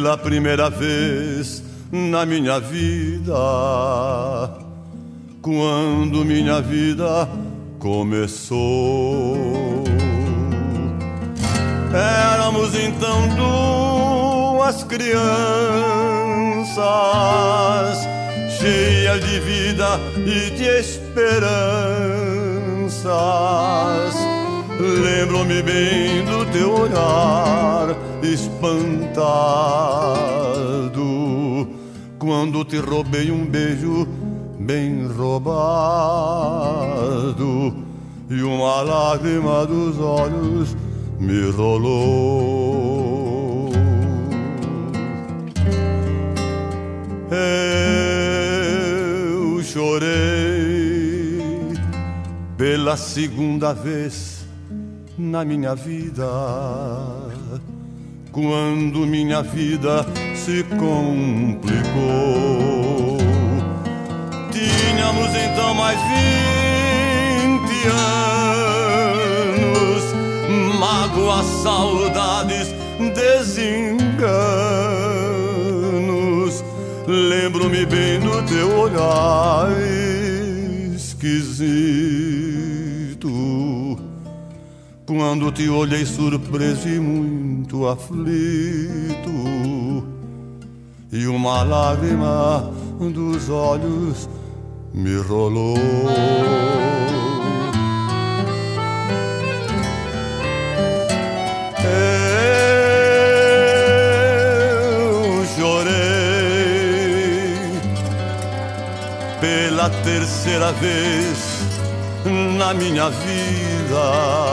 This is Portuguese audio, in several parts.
pela primeira vez na minha vida, quando minha vida começou. Éramos então duas crianças, cheias de vida e de esperanças. Lembro-me bem do teu olhar espantado, quando te roubei um beijo bem roubado, e uma lágrima dos olhos me rolou. Eu chorei pela segunda vez na minha vida, quando minha vida se complicou. Tínhamos então mais 20 anos, mágoas, saudades, desenganos. Lembro-me bem do teu olhar esquisito, quando te olhei surpreso e muito aflito, e uma lágrima dos olhos me rolou. Eu chorei pela terceira vez na minha vida,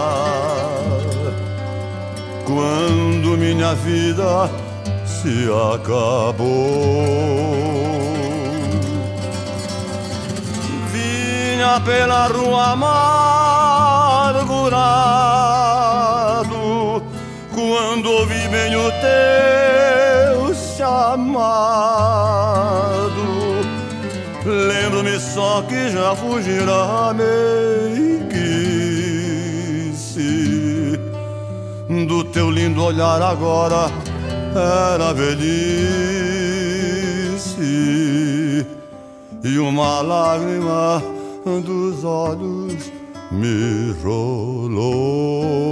quando minha vida se acabou. Vinha pela rua amargurado, quando ouvi bem o teu chamado. Lembro-me só que já fugirá meiguice, do teu lindo olhar agora era velhice, e uma lágrima dos olhos me rolou.